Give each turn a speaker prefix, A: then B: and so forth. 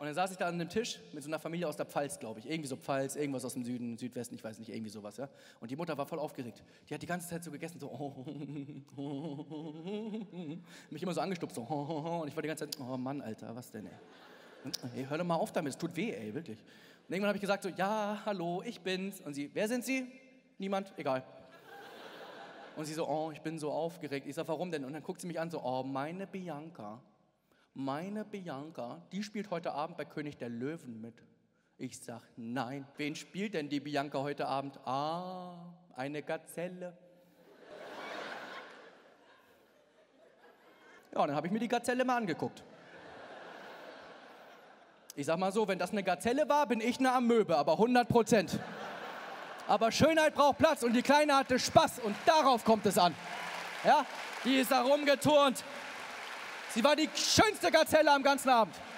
A: Und dann saß ich da an einem Tisch mit so einer Familie aus der Pfalz, glaube ich. Irgendwie so Pfalz, irgendwas aus dem Süden, Südwesten, ich weiß nicht, irgendwie sowas, ja. Und die Mutter war voll aufgeregt. Die hat die ganze Zeit so gegessen, so mich immer so angestupst, so und ich war die ganze Zeit, oh Mann, Alter, was denn, ey? Ey, hör doch mal auf damit, es tut weh, ey, wirklich. Und irgendwann habe ich gesagt so, ja, hallo, ich bin's. Und sie, wer sind Sie? Niemand, egal. Und sie so, oh, ich bin so aufgeregt. Ich sag, warum denn? Und dann guckt sie mich an, so, oh, meine Bianca, die spielt heute Abend bei König der Löwen mit. Ich sag, nein. Wen spielt denn die Bianca heute Abend? Ah, eine Gazelle. Ja, dann habe ich mir die Gazelle mal angeguckt. Ich sag mal so, wenn das eine Gazelle war, bin ich eine Amöbe, aber 100%. Aber Schönheit braucht Platz und die Kleine hatte Spaß und darauf kommt es an. Ja, die ist da rumgeturnt. Sie war die schönste Gazelle am ganzen Abend.